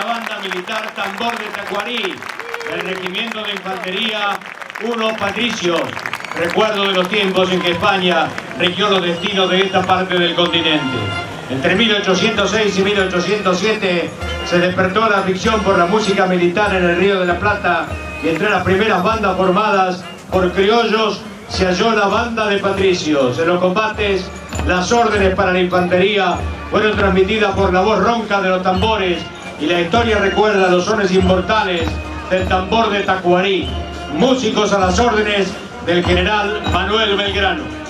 banda militar Tambor de Tacuarí, del Regimiento de Infantería 1 Patricios. Recuerdo de los tiempos en que España rigió los destinos de esta parte del continente. Entre 1806 y 1807 se despertó la afición por la música militar en el Río de la Plata y entre las primeras bandas formadas por criollos se halló la banda de patricios. En los combates, las órdenes para la infantería fueron transmitidas por la voz ronca de los tambores y la historia recuerda los sones inmortales del tambor de Tacuarí, músicos a las órdenes del general Manuel Belgrano.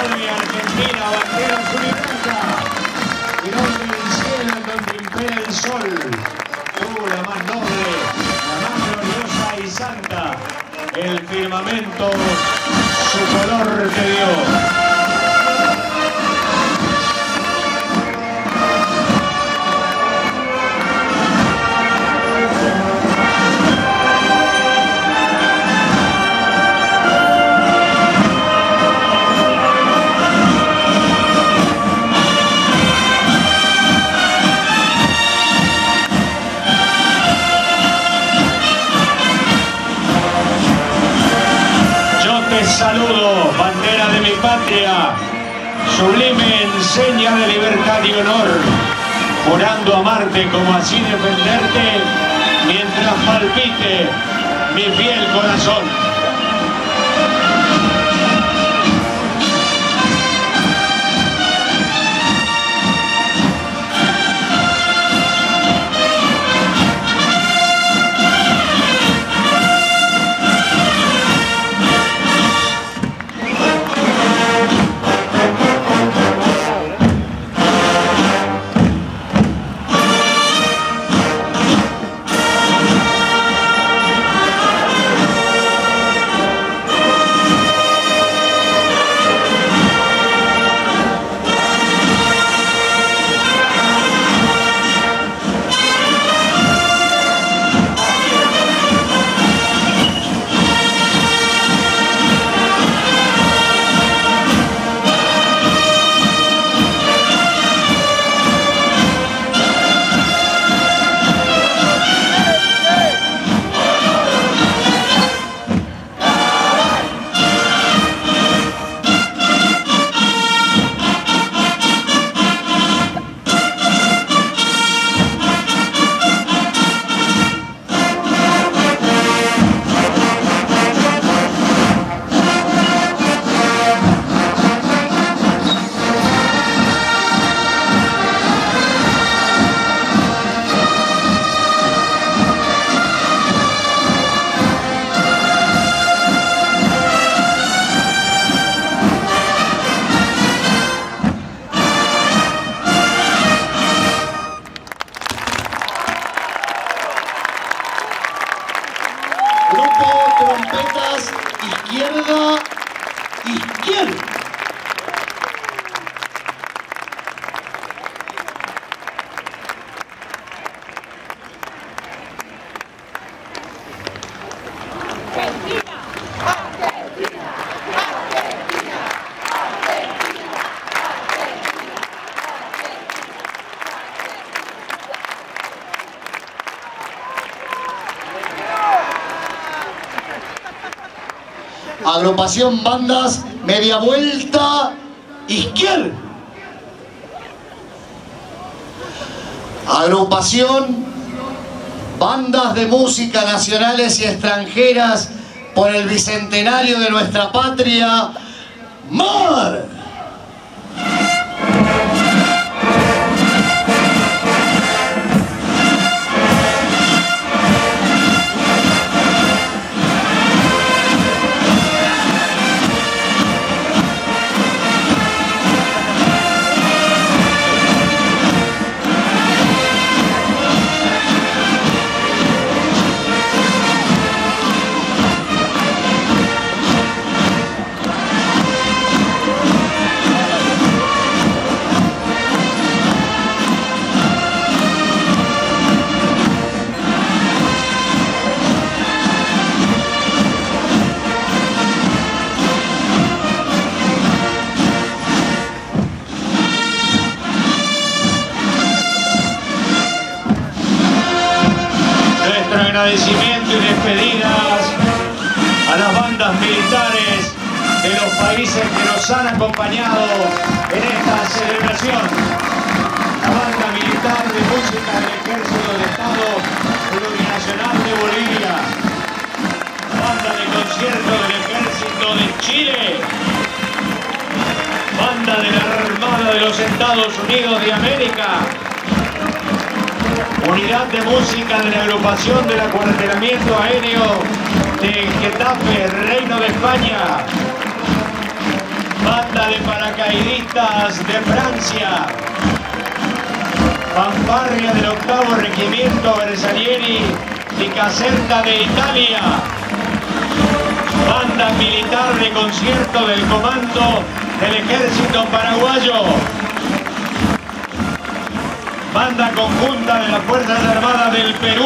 Salve Argentina, bandera azul y blanca. Grande el cielo en donde impera el sol. Tú, la más noble, la más gloriosa y santa. El firmamento su color te dio. Saludo, bandera de mi patria, sublime enseña de libertad y honor, jurando amarte como así defenderte, mientras palpite mi fiel corazón. Trompetas, izquierda, izquierda. Agrupación bandas, media vuelta, izquierda. Agrupación bandas de música nacionales y extranjeras por el bicentenario de nuestra patria, ¡Mar! Agradecimiento y despedidas a las bandas militares de los países que nos han acompañado en esta celebración. La banda militar de música del Ejército del Estado Plurinacional de Bolivia, la banda de concierto del Ejército de Chile, banda de la Armada de los Estados Unidos de América, unidad de música de la agrupación del acuartelamiento aéreo de Getafe, Reino de España, Banda de paracaidistas de Francia. Fanfarria del 8º Regimiento Bersaglieri di Caserta de Italia. Banda militar de concierto del Comando del Ejército Paraguayo. Banda conjunta de las Fuerzas Armadas del Perú.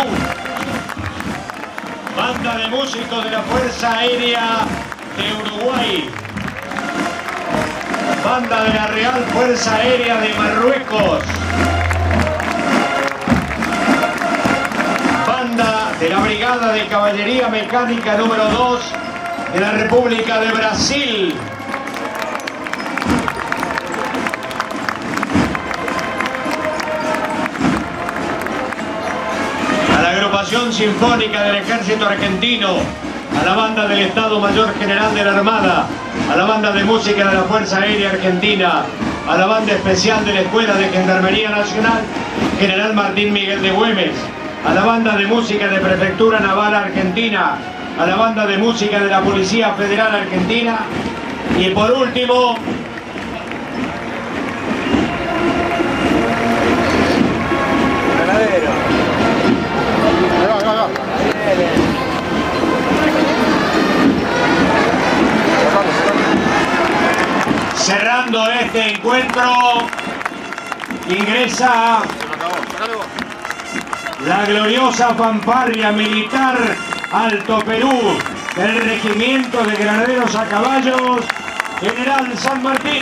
Banda de músicos de la Fuerza Aérea de Uruguay. Banda de la Real Fuerza Aérea de Marruecos. Banda de la Brigada de Caballería Mecánica número 2 de la República de Brasil. A la Agrupación Sinfónica del Ejército Argentino, a la Banda del Estado Mayor General de la Armada, a la Banda de Música de la Fuerza Aérea Argentina, a la Banda Especial de la Escuela de Gendarmería Nacional, General Martín Miguel de Güemes, a la Banda de Música de Prefectura Naval Argentina, a la Banda de Música de la Policía Federal Argentina y por último cerrando este encuentro ingresa la gloriosa fanfarria militar Alto Perú del Regimiento de Granaderos a Caballos General San Martín.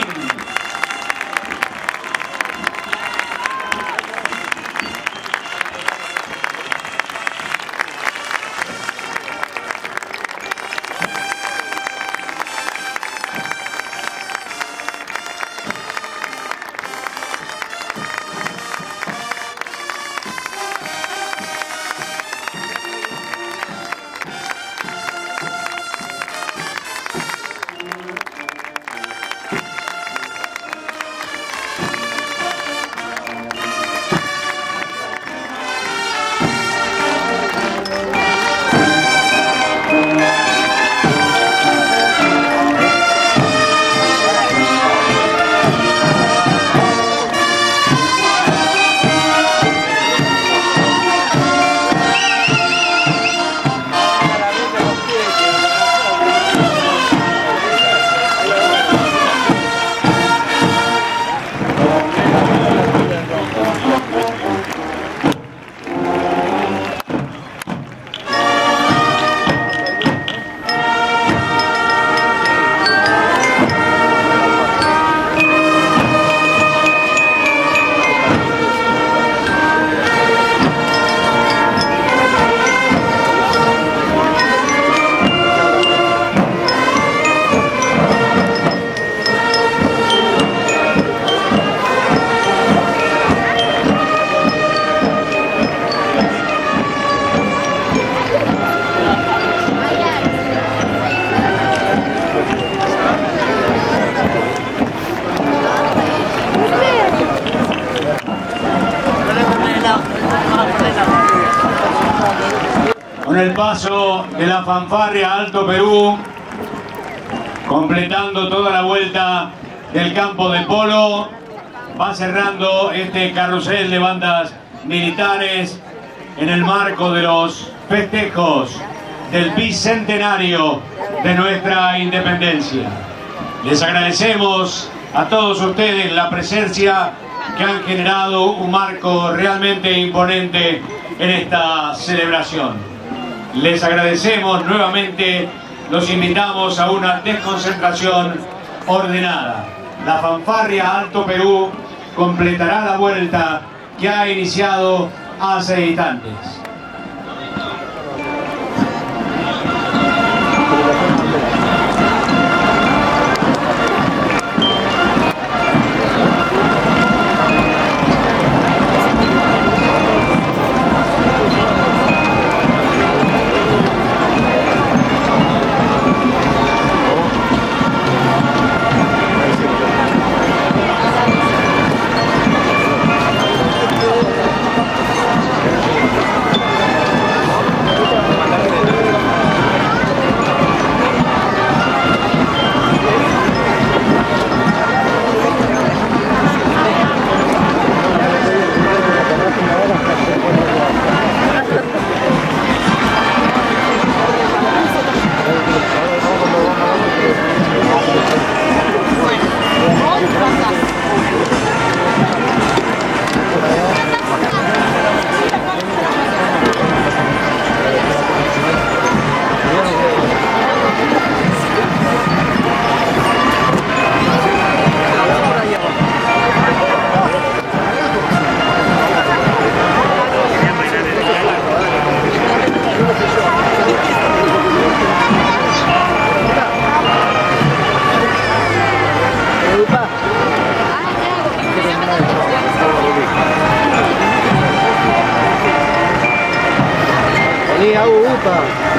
Con el paso de la fanfarria Alto Perú, completando toda la vuelta del campo de polo, va cerrando este carrusel de bandas militares en el marco de los festejos del bicentenario de nuestra independencia. Les agradecemos a todos ustedes la presencia que han generado un marco realmente imponente en esta celebración. Les agradecemos nuevamente, los invitamos a una desconcentración ordenada. La fanfarria Alto Perú completará la vuelta que ha iniciado hace instantes. Upa.